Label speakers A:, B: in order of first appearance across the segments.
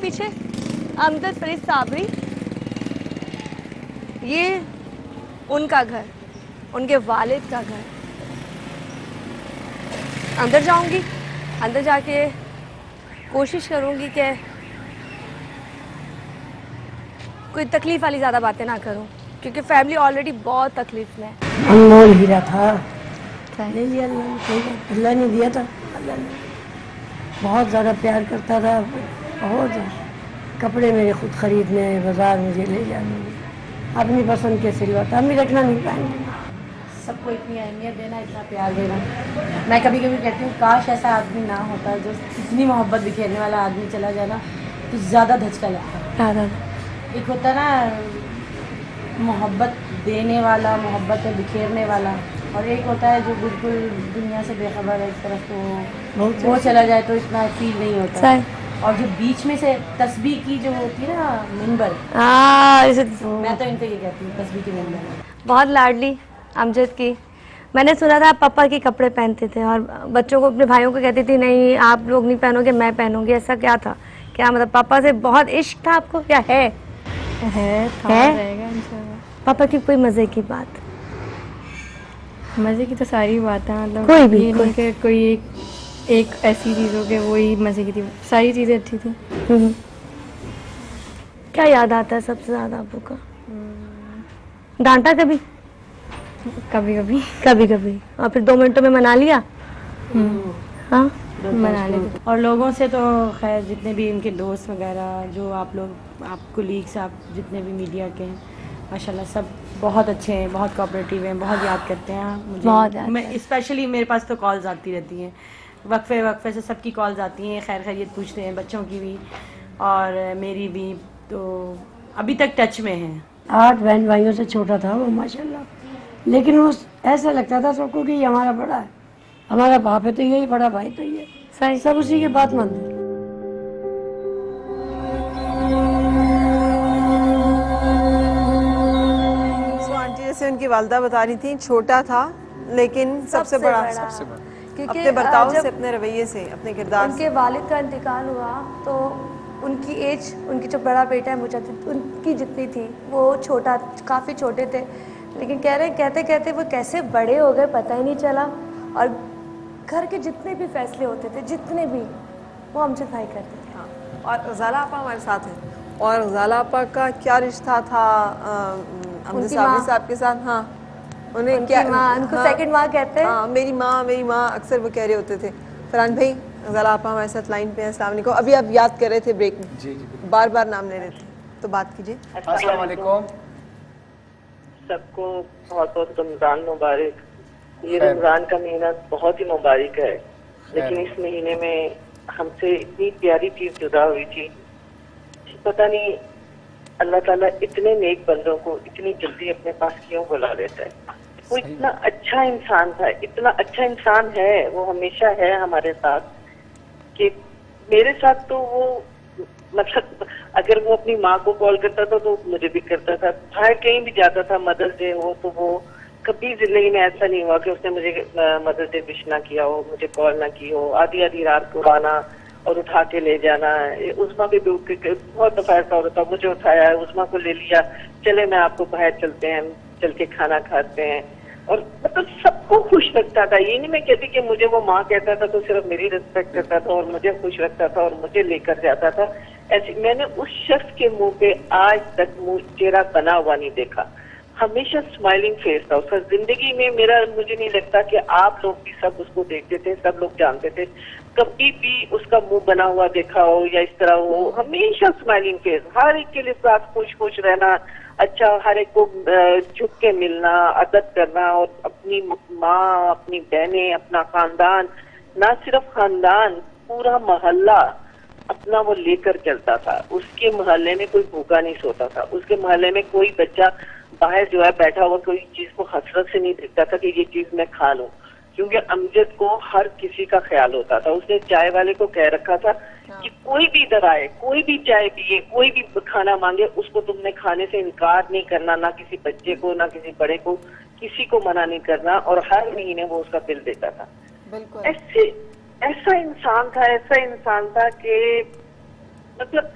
A: पीछे अमजद फरीद साबरी, ये उनका घर, उनके वालिद का घर। अंदर जाऊंगी, अंदर जाके कोशिश करूंगी कि कोई तकलीफ वाली ज़्यादा बातें ना करूं, क्योंकि फैमिली ऑलरेडी बहुत तकलीफ में है।
B: अनमोल हीरा था, ले लिया अल्लाह ने दिया था। अल्लाह ने बहुत ज़्यादा प्यार करता था, बहुत ज़्यादा। कपड़े मेरे खुद खरीदने, बाजार मुझे ले जाने, अपनी पसंद के सिलवाता, हम भी रखना नहीं पाएंगे। सबको इतनी अहमियत देना, इतना प्यार देना। मैं कभी कभी कहती हूँ काश ऐसा आदमी ना होता जो इतनी मोहब्बत बिखेरने वाला आदमी चला जाना तो ज़्यादा धचका लगता। एक होता है ना मोहब्बत देने वाला, मोहब्बत बिखेरने वाला, और एक होता है जो बिल्कुल दुनिया से बेखबर है, एक तरफ तो वो चला जाए तो इतना फील नहीं होता। और जो बीच में से तस्बीह की जो होती है ना मिंबर, तो मैं तो इनको ये कहती हूँ तस्बीह की मिंबर।
A: बहुत लाडली अमजद की। मैंने सुना था आप पापा के कपड़े पहनते थे और बच्चों को, अपने भाइयों को कहती थी नहीं आप लोग नहीं पहनोगे, मैं पहनूंगी। ऐसा क्या था? क्या मतलब पापा से बहुत इश्क था आपको या है? रहेगा इंशाल्लाह। पापा की कोई मजे की बात?
C: मजे की तो सारी बात है, मतलब
A: कोई भी
C: ये नहीं कि कोई एक ऐसी चीज हो कि वही मजे की थी, सारी चीजें अच्छी थी।
A: क्या याद आता है सबसे ज्यादा आपको का? डांटा कभी?
C: कभी कभी
A: कभी कभी, और फिर 2 मिनटों में मना लिया? हाँ
C: मना लेते। और लोगों से तो खैर जितने भी इनके दोस्त वगैरह जो आप लोग, आप कोलीग्स, आप जितने भी मीडिया के हैं, माशाल्लाह सब बहुत अच्छे हैं, बहुत कोऑपरेटिव हैं, बहुत याद करते हैं मुझे।
A: बहुत याद
C: मैं स्पेशली मेरे पास तो कॉल्स आती रहती हैं, वक्फे से सबकी कॉल्स आती हैं, खैर खैरियत पूछते हैं, बच्चों की भी और मेरी भी, तो अभी तक टच में हैं।
B: 8 बहन भाइयों से छोटा था वो माशाल्लाह, लेकिन वो ऐसा लगता था सबको कि ये हमारा बड़ा है, हमारा बाप है तो यही, बड़ा भाई तो ये, सही सब उसी की बात मानते।
D: आंटी जैसे उनकी वालदा बता रही थी, छोटा था लेकिन सबसे बड़ा,
A: क्योंकि
D: अपने बर्ताव से, अपने रवैये से, अपने किरदार से।
A: उनके वालिद का इंतकाल हुआ तो उनकी एज, उनकी जो बड़ा बेटा है मुजद्दिद, उनकी जितनी थी, वो छोटा, काफ़ी छोटे थे, लेकिन कह रहे कहते कहते वो कैसे बड़े हो गए पता ही नहीं चला। और घर के जितने भी फैसले होते थे, जितने भी, वो अमजद भाई करते थे।
D: हाँ, और गजाला आपा हमारे साथ हैं, और गजाला आपा का क्या रिश्ता था अमजद साहब के साथ? हाँ, उन्हें क्या,
A: उनको सेकंड माँ कहते हैं।
D: हाँ, मेरी माँ अक्सर वो कह रहे होते थे। फरहान भाई, गजाला आपा हमारे साथ लाइन पे हैं। अस्सलाम वालेकुम। अभी आप याद कर रहे थे ब्रेक में,
E: जी
D: बार बार नाम ले रहे थे, तो बात कीजिए।
E: अस्सलाम वालेकुम
F: सबको, बहुत बहुत रमज़ान मुबारक। ये रमज़ान का महीना बहुत ही मुबारक है, लेकिन इस महीने में हमसे इतनी प्यारी चीज जुदा हुई थी, पता नहीं अल्लाह ताला इतने नेक बंदों को इतनी जल्दी अपने पास क्यों बुला लेता है। वो इतना अच्छा इंसान था, इतना अच्छा इंसान है, वो हमेशा है हमारे साथ, कि मेरे साथ तो वो, मतलब अगर वो अपनी माँ को कॉल करता था तो मुझे भी करता था, बाहर कहीं भी जाता था, मदर्स डे हो तो वो कभी जिंदगी में ऐसा नहीं हुआ कि उसने मुझे मदर्स डे विश ना किया हो, मुझे कॉल ना की हो। आधी आधी रात को आना और उठा के ले जाना। उस्मा भी बहुत दोपहर का होता, मुझे उठाया, उस्मा को ले लिया, चले मैं आपको बाहर चलते हैं, चल के खाना खाते हैं। और मतलब सबको खुश रखता था। ये नहीं मैं कहती कि मुझे वो माँ कहता था तो सिर्फ मेरी रिस्पेक्ट करता था और मुझे खुश रखता था और मुझे लेकर जाता था। ऐसे मैंने उस शख्स के मुंह पे आज तक चेहरा बना हुआ नहीं देखा, हमेशा स्माइलिंग फेस था उसका। जिंदगी में मुझे नहीं लगता कि आप लोग भी सब उसको देखते थे, सब लोग जानते थे, कभी भी उसका मुंह बना हुआ देखा हो या इस तरह हो। हमेशा स्माइलिंग फेस, हर एक के लिए साथ खुश खुश रहना, अच्छा हर एक को झुक के मिलना, अदब करना, और अपनी माँ, अपनी बहनें, अपना खानदान, ना सिर्फ खानदान, पूरा मोहल्ला अपना वो लेकर चलता था। उसके मोहल्ले में कोई भूखा नहीं सोता था, उसके मोहल्ले में कोई बच्चा बाहर जो है बैठा हुआ कोई चीज को हसरत से नहीं देखता था कि ये चीज मैं खा लूं, क्योंकि अमजद को हर किसी का ख्याल होता था। उसने चाय वाले को कह रखा था कि कोई भी इधर आए, कोई भी चाय पिए, कोई भी खाना मांगे, उसको तुमने खाने से इनकार नहीं करना, ना किसी बच्चे को, ना किसी बड़े को, किसी को मना नहीं करना, और हर महीने वो उसका बिल देता था। ऐसा इंसान था कि मतलब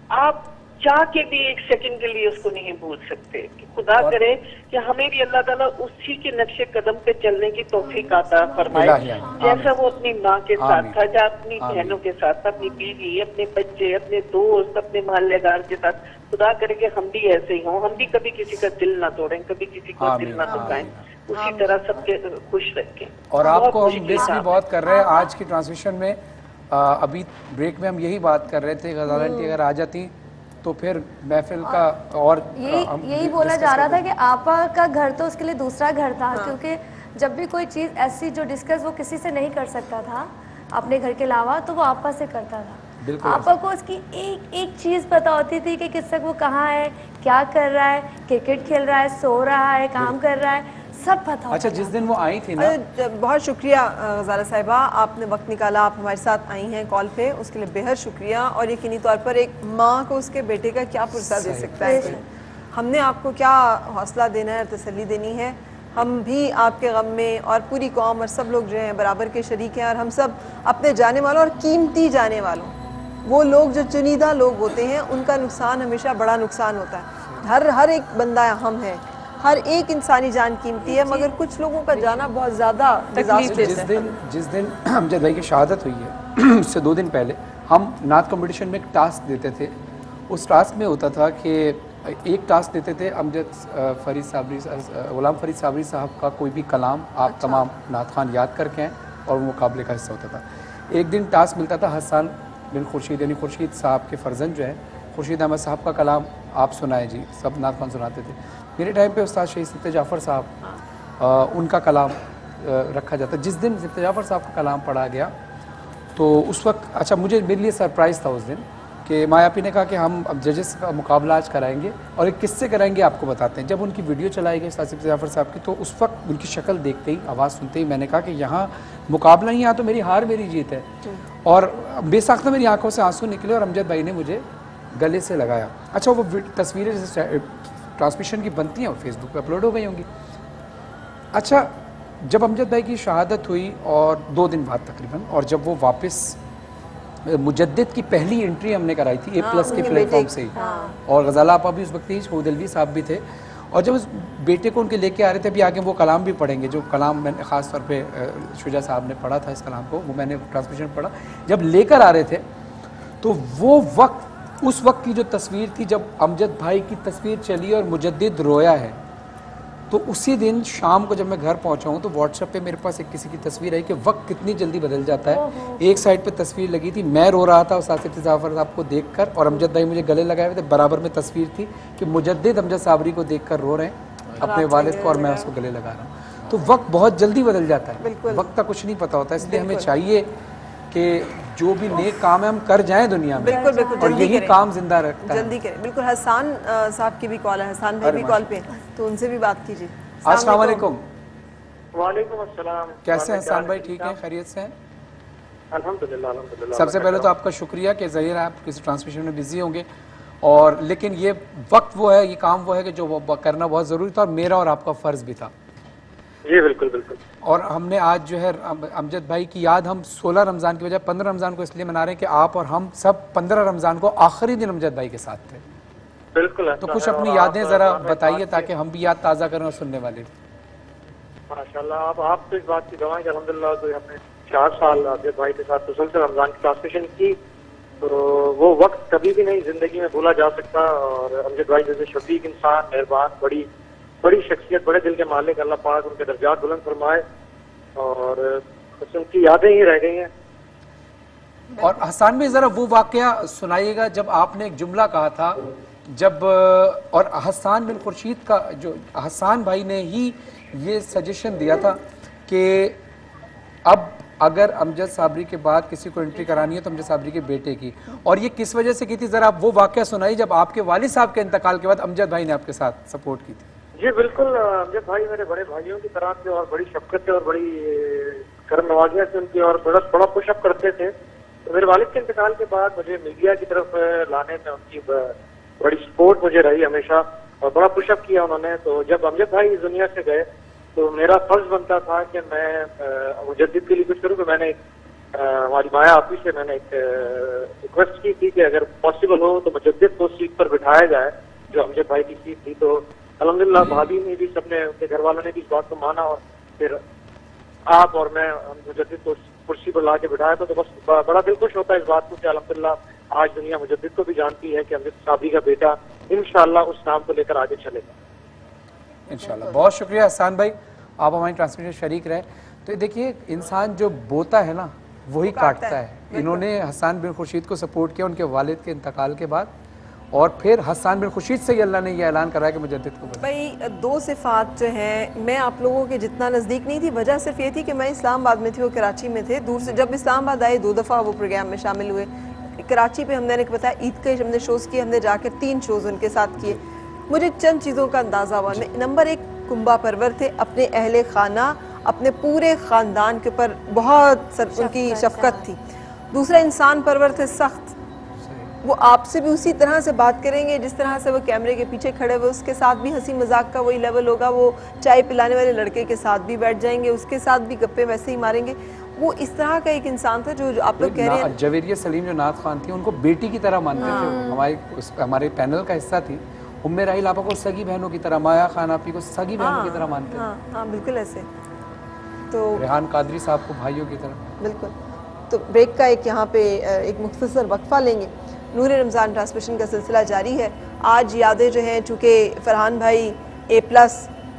F: आप चाह के भी एक सेकंड के लिए उसको नहीं भूल सकते। कि खुदा करे कि हमें भी अल्लाह ताला उसी के नक्शे कदम पे चलने की तौफीक आता फरमाए, जैसा वो अपनी माँ के साथ था, या अपनी बहनों के साथ, अपनी बीवी, अपने बच्चे, अपने दोस्त, अपने मोहल्लेदार के साथ। खुदा करे कि हम भी ऐसे ही हों, हम भी कभी किसी का दिल ना तोड़ें, कभी किसी को दिल ना दुखाएं, उसी तरह सबके खुश रखें।
E: और आपको हम मिस भी बहुत कर रहे हैं आज की ट्रांसमिशन में। अभी ब्रेक में हम यही बात कर रहे थे, गज़ाल आंटी अगर आ जाती तो फिर महफिल का और
A: यही बोला जा रहा था कि आपा का घर तो उसके लिए दूसरा घर था। क्योंकि जब भी कोई चीज़ ऐसी जो डिस्कस वो किसी से नहीं कर सकता था अपने घर के अलावा, तो वो आपा से करता था। आपा को उसकी एक एक चीज़ पता होती थी कि किस वक्त वो कहाँ है, क्या कर रहा है, क्रिकेट खेल रहा है, सो रहा है, काम कर रहा है, सब पता।
E: अच्छा, जिस दिन वो आई थी ना,
D: बहुत शुक्रिया गज़ाला साहिबा, आपने वक्त निकाला, आप हमारे साथ आई हैं कॉल पे, उसके लिए बेहद शुक्रिया। और यकीनी तौर पर एक माँ को उसके बेटे का क्या पुरसा दे सकता है। हमने आपको क्या हौसला देना है, तसल्ली देनी है। हम भी आपके गम में, और पूरी कौम और सब लोग जो हैं बराबर के शरीक हैं। और हम सब अपने जाने वालों और कीमती जाने वालों, वो लोग जो चुनिंदा लोग होते हैं, उनका नुकसान हमेशा बड़ा नुकसान होता है। हर एक बंदा अहम है, हर एक इंसानी जान कीमती है, मगर कुछ लोगों का जाना बहुत ज़्यादा डिजास्टर है।
E: जिस दिन अमजद भाई की शहादत हुई है उससे 2 दिन पहले हम नात कंपटीशन में एक टास्क देते थे। उस टास्क में होता था कि एक टास्क देते थे, अमजद फरीद साबरी, गुलाम फरीद साबरी साहब का कोई भी कलाम आप तमाम नात खान याद करके हैं, और वो मुकाबले का हिस्सा होता था। एक दिन टास्क मिलता था हसन बिन खुर्शीद, यानी खुर्शीद साहब के फर्जंद जो है खुर्शीद अहमद साहब का कलाम आप सुनाए जी। सब नात खान सुनाते थे। मेरे टाइम पे उस्ताद शहीद सिफ्ते जाफ़र साहब, उनका कलाम रखा जाता। जिस दिन सिफ्ते जाफ़र साहब का कलाम पढ़ा गया तो उस वक्त, अच्छा मुझे मेरे लिए सरप्राइज़ था उस दिन कि मायापी ने कहा कि हम अब जजेस का मुकाबला आज कराएंगे, और एक किससे कराएंगे आपको बताते हैं। जब उनकी वीडियो चलाई गई उस्ताद सिफ्ते जाफ़र साहब की, तो उस वक्त उनकी शक्ल देखते ही, आवाज़ सुनते ही मैंने कहा कि यहाँ मुकाबला ही, यहाँ तो मेरी हार मेरी जीत है। और बेसाख्ता मेरी आंखों से आंसू निकले और अमजद भाई ने मुझे गले से लगाया। अच्छा, वो तस्वीरें जैसे ट्रांसमिशन की बनती हैं और फेसबुक पे अपलोड हो गई होंगी। अच्छा, जब अमजद भाई की शहादत हुई और 2 दिन बाद तकरीबन, और जब वो वापस मुजद्दिद की पहली एंट्री हमने कराई थी A+ के प्लेटफॉर्म से ही, और गज़ाला आपा भी उस वक्त थी, शहूदलवी साहब भी थे। और जब उस बेटे को उनके लेके आ रहे थे, अभी आगे वो कलाम भी पढ़ेंगे, जो कलाम मैंने ख़ास तौर पे शुजा साहब ने पढ़ा था इस कलाम को, वो मैंने ट्रांसमिशन पढ़ा। जब लेकर आ रहे थे तो वो वक्त, उस वक्त की जो तस्वीर थी, जब अमजद भाई की तस्वीर चली और मुजद्दिद रोया है, तो उसी दिन शाम को जब मैं घर पहुंचा हूं तो व्हाट्सएप पे मेरे पास एक किसी की तस्वीर आई कि वक्त कितनी जल्दी बदल जाता है। एक साइड पे तस्वीर लगी थी, मैं रो रहा था उस्ताद सिफ्ते जाफ़र साहब को देखकर, और अमजद भाई मुझे गले लगाए हुए थे। बराबर में तस्वीर थी कि मुजद्दिद अमजद साबरी को देखकर रो रहे हैं, अपने वालिद को, और मैं उसको गले लगा रहा हूँ। तो वक्त बहुत जल्दी बदल जाता है, वक्त का कुछ नहीं पता होता। इसलिए हमें चाहिए कि जो भी नेक काम है हम कर जाएं दुनिया में,
D: बिल्कुल बिल्कुल,
E: और यही काम जिंदा रखता है।
D: जल्दी करें, बिल्कुल। हसन साहब की भी कॉल है, हसन भाई भी कॉल पे, तो उनसे भी बात कीजिए।
E: अस्सलाम वालेकुम।
F: वालेकुम अस्सलाम।
E: कैसे हैं हसन भाई? ठीक है, खैरियत से हैं?
F: अल्हम्दुलिल्लाह अल्हम्दुलिल्लाह।
E: सबसे पहले तो आपका शुक्रिया कि ज़ाहिर है आप किसी ट्रांसमिशन में बिजी होंगे, और लेकिन ये वक्त वो है, ये काम वो है कि जो वो करना बहुत ज़रूरी था, और मेरा और आपका फ़र्ज़ भी था।
F: जी बिल्कुल बिल्कुल।
E: और हमने आज जो है अमजद भाई की याद हम 16 रमज़ान की बजाय 15 रमज़ान को इसलिए मना रहे हैं कि आप और हम सब 15 रमज़ान को आखिरी दिन अमजद भाई के साथ थे।
F: बिल्कुल।
E: तो कुछ अपनी यादें ज़रा बताइए ताकि हम भी याद ताज़ा करें और सुनने वाले।
F: माशाल्लाह, आप तो इस बात की गवाह हैं कि अल्हम्दुलिल्लाह तो हमने 4 साल अमजद भाई के साथ मुसलसल रमज़ान की ट्रांसमिशन की, तो वो वक्त कभी भी नहीं ज़िंदगी में भूला जा सकता। और अमजद भाई जैसे शफीक इंसान, मेहरबान, बड़ी शख्सियत, बड़े दिल के मालिक, अल्लाह पाक उनके दर्जात बुलंद फरमाए, और बस उनकी यादें ही रह गई हैं।
E: और हसन में ज़रा वो वाक़या सुनाइएगा जब आपने एक जुमला कहा था, जब, और हसन बिन खुर्शीद का, जो हसन भाई ने ही ये सजेशन दिया था कि अब अगर अमजद साबरी के बाद किसी को एंट्री करानी है तो अमजद साबरी के बेटे की, और ये किस वजह से की थी, ज़रा आप वो वाक़या सुनाइए जब आपके वालिद साहब के इंतकाल के बाद अमजद भाई ने आपके साथ सपोर्ट की थी।
F: जी बिल्कुल, अमजद भाई मेरे बड़े भाइयों की तरह थे, और बड़ी शफकत और बड़ी करम नवाजियाँ थी उनकी, और बड़ा पुशअप करते थे। तो मेरे वालिद के इंतकाल के बाद मुझे मीडिया की तरफ लाने में उनकी बड़ी सपोर्ट मुझे रही हमेशा, और बड़ा पुशअप किया उन्होंने। तो जब अमजद भाई इस दुनिया से गए तो मेरा फर्ज बनता था कि मैं मुजद्दिद के लिए कुछ करूँ। तो मैंने
G: हमारी माया आपी से मैंने एक रिक्वेस्ट की थी कि अगर पॉसिबल हो तो मुजद्दिद को सीट पर बिठाया जाए, जो अमजद भाई की सीट थी। तो अल्हम्दुलिल्लाह भाभी ने भी, सबने, उनके घर वालों ने भी इस बात को माना और फिर आप और मैं मुजद्दिद को कुर्सी पर ला के बिठाया। तो बस बड़ा दिल खुश होता है इस बात को कि अल्हम्दुलिल्लाह आज दुनिया मुजद्दिद को भी जानती है कि अमजद साबरी का बेटा इंशाअल्लाह उस नाम को लेकर आगे चलेगा
E: इंशाअल्लाह। बहुत शुक्रिया हसन भाई, आप हमारी ट्रांसमिशन शरीक रहे। तो देखिए, इंसान जो बोता है ना वही काटता है। इन्होंने हसन बिन खुर्शीद को सपोर्ट किया उनके वालिद के इंतकाल के बाद, और फिर हसन बिन खुर्शीद से ही अल्लाह ने यह ऐलान करा कि मुजद्दिद को
D: भाई दो सिफात जो हैं, मैं आप लोगों के जितना नज़दीक नहीं थी। वजह सिर्फ ये थी कि मैं इस्लामाबाद में थी, वो कराची में थे। दूर से जब इस्लामाबाद आए 2 दफ़ा वो प्रोग्राम में शामिल हुए। कराची पे हमने बताया ईद के हमने शोज़ किए, हमने जाकर 3 शोज़ उनके साथ किए। मुझे चंद चीज़ों का अंदाज़ा हुआ। नंबर 1, कुंबा परवर थे, अपने अहले खाना, अपने पूरे ख़ानदान के ऊपर बहुत उनकी शफकत थी। दूसरा, इंसान परवर थे, सख्त। वो आपसे भी उसी तरह से बात करेंगे जिस तरह से वो कैमरे के पीछे खड़े हुए, उसके साथ भी हंसी मजाक का वही लेवल होगा। वो चाय पिलाने वाले लड़के के साथ भी बैठ जाएंगे, उसके साथ भी गप्पे वैसे ही मारेंगे। वो इस तरह का एक इंसान था जो आप लोग कह रहे हैं।
E: जवेरिया सलीम जो नात खान थी, उनको बेटी की तरह मानते थे। हमारे पैनल का हिस्सा थी। उम्मे राहिल आपा को सगी बहनों की तरह, माया खान आपी को सगी बहनों की तरह मानते थे।
D: हाँ बिल्कुल ऐसे। तो
E: रेहान कादरी साहब को भाइयों की तरह।
D: बिल्कुल। तो ब्रेक का एक यहाँ पे एक मुख्तसर वक्फा लेंगे। नूर रमज़ान ट्रांसमिशन का सिलसिला जारी है। आज यादें जो हैं, चूँकि फरहान भाई A+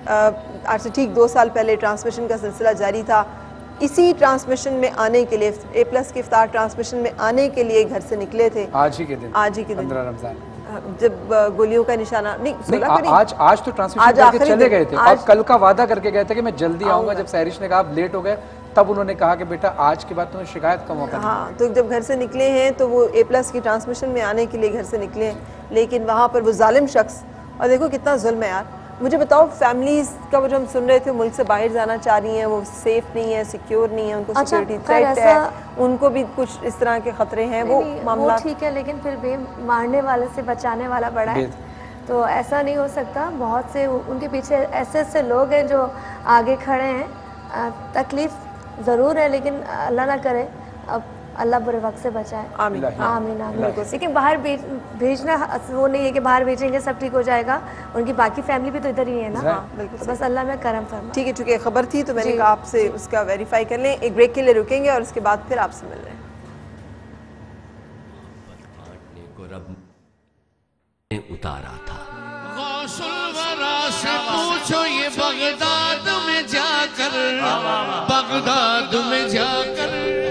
D: आज से ठीक 2 साल पहले ट्रांसमिशन का सिलसिला जारी था। इसी ट्रांसमिशन में आने के लिए, A+ के इफ्तार ट्रांसमिशन में आने के लिए घर से निकले थे।
E: आज ही के दिन
D: 15 रमज़ान, जब गोलियों का निशाना नहीं,
E: आज तो ट्रांसमिशन करके चले गए थे। और कल का वादा करके गए थे कि मैं जल्दी आऊंगा। जब सैरिश ने कहा आप लेट हो गए, तब उन्होंने कहा कि बेटा आज के बाद तुम्हें शिकायत का मौका।
D: हाँ, तो जब घर से निकले हैं तो वो A+ की ट्रांसमिशन में आने के लिए घर से निकले हैं, लेकिन वहाँ पर वो जालिम शख्स, और देखो कितना जुल्म है यार। मुझे बताओ, फैमिलीज का वो जो हम सुन रहे थे, मुल्क से बाहर जाना चाह रही हैं, वो सेफ नहीं है, सिक्योर नहीं है, उनको सिक्योरिटी थ्रेट है, उनको भी कुछ इस तरह के खतरे हैं। वो मामला
A: ठीक है, लेकिन फिर भी मारने वाले से बचाने वाला बड़ा है, तो ऐसा नहीं हो सकता। बहुत से उनके पीछे ऐसे लोग हैं जो आगे खड़े हैं। तकलीफ ज़रूर है, लेकिन अल्लाह ना करे, अब अल्लाह बुरे वक्त से बचाए।
D: आमीन
A: आमीन आमीन। लेकिन बाहर भेजना वो नहीं है कि बाहर भेजेंगे सब ठीक हो जाएगा। उनकी बाकी फैमिली भी तो इधर ही है ना। तो बस अल्लाह में करम फरमा।
D: ठीक है, चूँकि खबर थी तो मैंने कहा आपसे उसका वेरीफाई कर लें। एक ब्रेक के लिए रुकेंगे और उसके बाद फिर आपसे मिल रहे हैं।
H: उतारा था से पूछो ये बगदाद में जाकर, बगदाद में जाकर।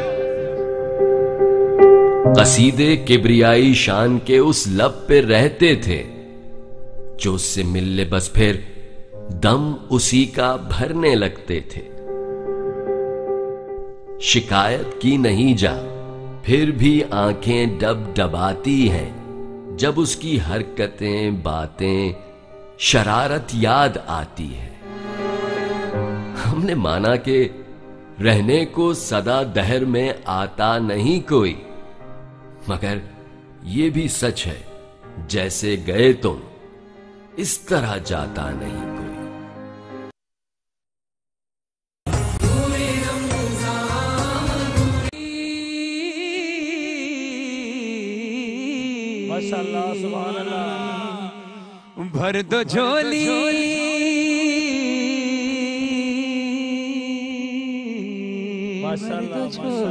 H: कसीदे किब्रियाई शान के उस लब पे रहते थे, जो उससे मिलने बस फिर दम उसी का भरने लगते थे। शिकायत की नहीं जा, फिर भी आंखें डबडबाती हैं जब उसकी हरकतें बातें शरारत याद आती है। हमने माना कि रहने को सदा दहर में आता नहीं कोई, मगर ये भी सच है जैसे गए तुम इस तरह जाता नहीं कोई।
I: माशाअल्लाह, सुभान अल्लाह। भर दो झोली, माशाअल्लाह,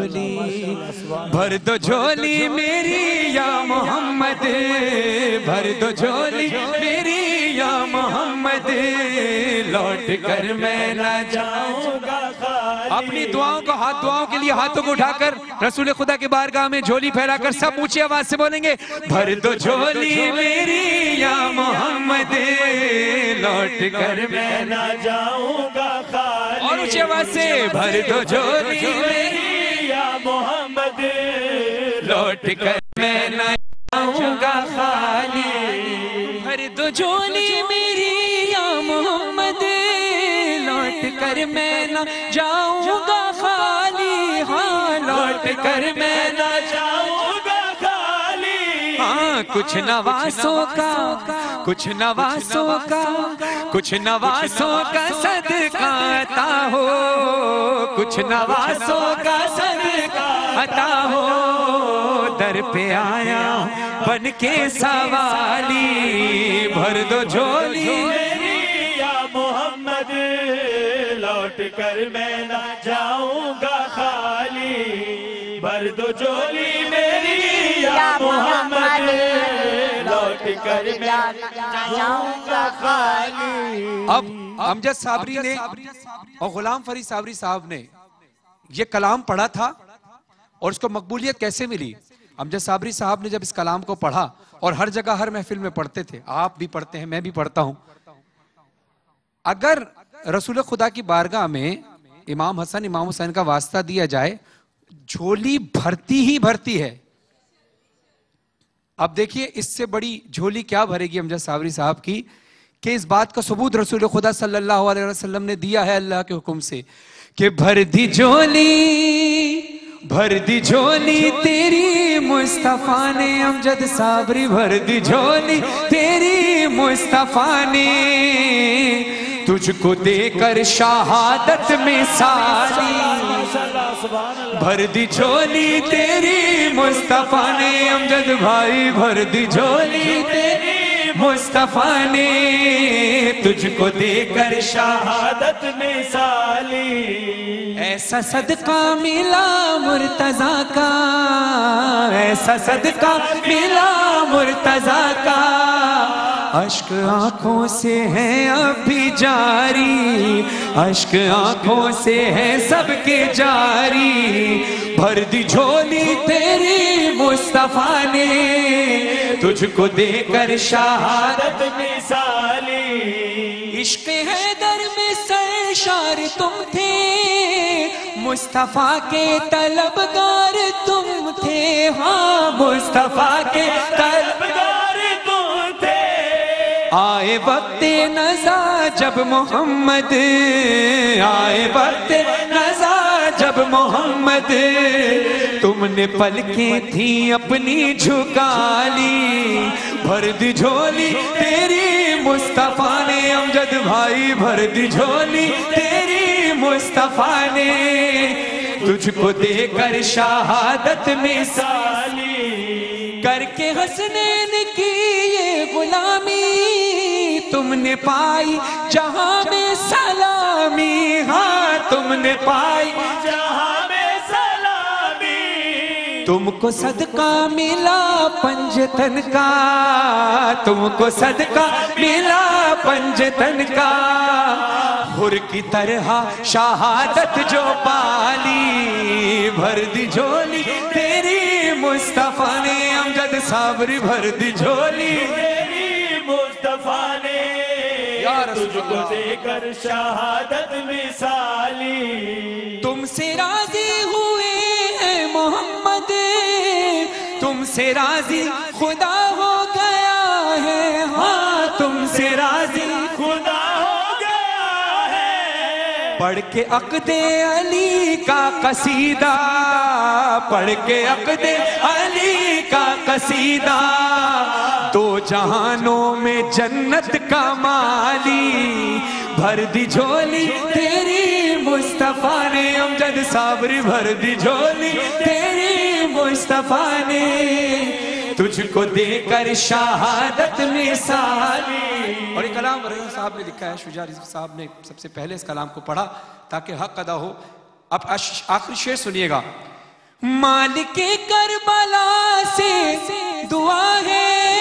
I: भर दो झोली मेरी या मोहम्मद, भर दो झोली मेरी या मोहम्मद, लौट कर मैं न जाऊंगा। अपनी दुआओं को, दुआओं के लिए हाथों को उठाकर रसूल खुदा के बारगाह में झोली फैलाकर सब ऊंची आवाज से बोलेंगे, भर दो झोली मेरी या मोहम्मद, लौट कर मैं न जाऊंगा खाली। और ऊंची आवाज से, भर दो झोली मेरी या मोहम्मद, लौट कर मैं न जाऊंगा खाली। भर दो झोली मेरी या मोहम्मद, लौट कर मैं न जाऊंगा खाली। हाँ, लौट कर मैं न जाऊंगा खाली। हाँ, कुछ नवासों का, कुछ नवासों का, कुछ नवासों का सदका आता हो, कुछ नवासों का सदका अता हो, दर पे आया बन के सवाली, भर दो झोली
J: मेरी या मोहम्मद, लौट कर मैं ना जाऊंगा खाली, भर दो झोली मेरी या मोहम्मद, लौट कर मैं ना जाऊंगा खाली।
E: अब अमजद साबरी ने और गुलाम फरीद साबरी साहब ने ये कलाम पढ़ा था और उसको मकबूलियत कैसे मिली। अमजद साबरी साहब ने जब इस कलाम को पढ़ा, और हर जगह हर महफिल में पढ़ते थे, आप भी पढ़ते हैं, मैं भी पढ़ता हूं, अगर रसूल खुदा की बारगाह में इमाम हसन इमाम हुसैन का वास्ता दिया जाए, झोली भरती ही भरती है। अब देखिए इससे बड़ी झोली क्या भरेगी अमजद साबरी साहब की, कि इस बात का सबूत रसूल खुदा सल्लल्लाहु अलैहि वसल्लम ने दिया है अल्लाह के हुक्म से, कि भर दी झोली तेरी मुस्तफा ने, अमजद साबरी भर दी झोली तेरी मुस्तफा ने, तुझको देकर शहादत में साली, भर दी झोली तेरी मुस्तफा ने, अमजद भाई भर दी झोली तेरी मुस्तफा ने, तुझको देकर शहादत में साली। ऐसा सदका मिला मुर्तजा का, ऐसा सदका मिला मुर्तजा का, अश्क आंखों से है अभी जारी, अश्क आंखों से है सबके जारी, भर दी झोली तेरी मुस्तफा ने, तुझको देकर शहादत में साली। इश्क हैदर में सरशार तुम थे, मुस्तफा के तलबगार तुम थे, हाँ मुस्तफा के तलबगार तुम थे। आए वक्त नज़ा जब मोहम्मद, आए वक्त नज़ा जब मोहम्मद, तुमने पलकें थी अपनी झुका ली, भर दी झोली तेरी मुस्तफा ने, अमजद भाई भर दी झोली तेरी मुस्तफा ने, तुझको देकर शहादत में साली। करके हसनैन की ये गुलामी, तुमने पाई जहां में सलामी, हाँ तुमने पाई जहां में सलामी, तुमको सदका मिला पंजतन का, तुमको सदका मिला पंजतन का, हुर की तरह शहादत जो पाली, भर दी झोली तेरी मुस्तफा ने, अमजद साबरी भर दी झोली तेरी मुस्तफा ने, तुझको देकर शहादत में साली। तुमसे राजी हुए हैं मोहम्मद, तुमसे राजी खुदा हो गया है, हाँ तुमसे राजी खुदा हो गया है। पढ़ के अक़दे अली का कसीदा, पढ़ के अक़दे अली का कसीदा, दो जहानों में जन्नत का माली, भर दी झोली तेरी मुस्तफा ने, अमजद साबरी भर दी झोली तेरी मुस्तफा ने, तुझको देकर शहादत में साली। और ये कलाम रहीम साहब ने लिखा है, शुजा रिज़वी साहब ने सबसे पहले इस कलाम को पढ़ा ताकि हक अदा हो। अब आखिरी शेर सुनिएगा। मालिक करबला से दुआ है,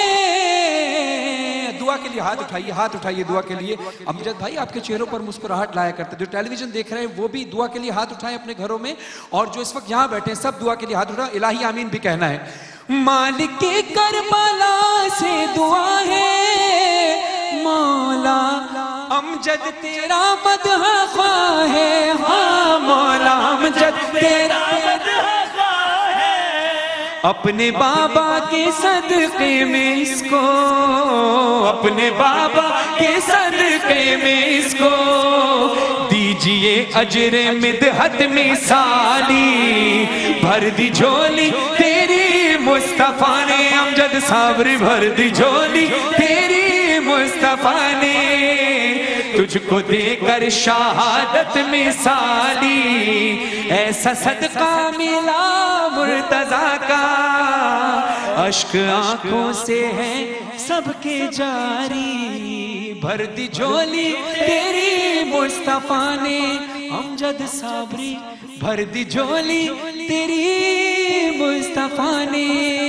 E: दुआ के लिए हाथ उठाइए, हाथ उठाइए दुआ के लिए। अमजद भाई आपके चेहरों पर मुस्कुराहट लाया करते, जो टेलीविजन देख रहे हैं वो भी दुआ के लिए हाथ उठाएं अपने घरों में, और जो इस वक्त यहाँ बैठे हैं सब दुआ के लिए हाथ उठाएं, इलाही आमीन भी कहना है। मालिक करबला से दुआ है, मौला अमजद तेरा मदह ख्वाह है, हाँ मौला अमजद तेरा मदह ख्वाह है। अपने बाबा के सदक़े में इसको, अपने बाबा के सदक़े में इसको दीजिए अजरे मिदहत में साली, भर दी झोली तेरी मुस्तफा ने, अमजद साबरी भर दी झोली तेरी मुस्तफा ने,
I: तुझको देकर शहादत मिसाली, ऐसा सदका मिला मुर्तजा का, अश्क आंखों से है सबके जारी, भर दी झोली तेरी मुस्तफा ने अमजद साबरी, भर दी झोली तेरी मुस्तफा ने,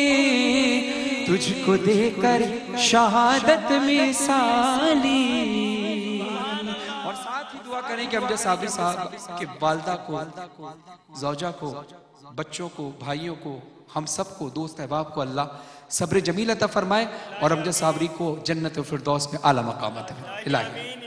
I: तुझको देकर शहादत मिसाली। और साथ ही दुआ करें कि अमजद साबरी साहब के वालदा को, ज़ौजा को, बच्चों को, भाइयों को, हम सबको, दोस्त अहबाब को अल्लाह सब्र जमील अता फरमाए और अमजद साबरी को जन्नत फिरदौस में आला मकाम अता फरमाए।